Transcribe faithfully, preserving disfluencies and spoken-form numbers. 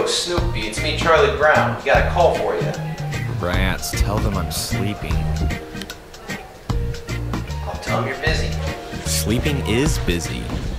Yo, Snoopy, it's me, Charlie Brown. We got a call for you. Rats, tell them I'm sleeping. I'll tell them you're busy. Sleeping is busy.